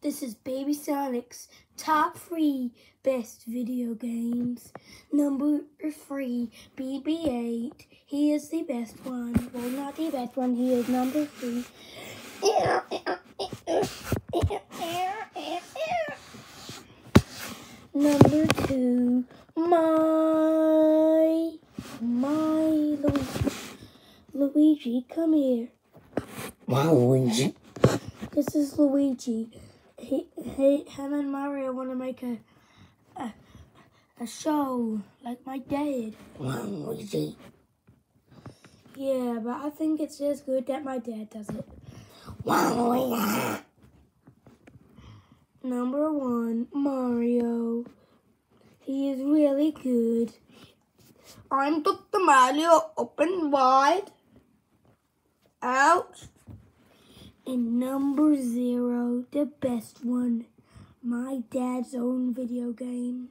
This is Baby Sonic's top 3 best video games. Number 3, BB-8. He is the best one. Well, not the best one. He is number 3. Number 2, Luigi, come here. Wow, Luigi. This is Luigi. Him and Mario want to make a show like my dad. Wow, Luigi. Yeah, but I think it's just good that my dad does it. Wow, Luigi. Number 1, Mario. He is really good. I'm Dr. Mario, open wide. Ouch. And number 0, the best one, my dad's own video game,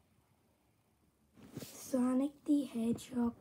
Sonic the Hedgehog.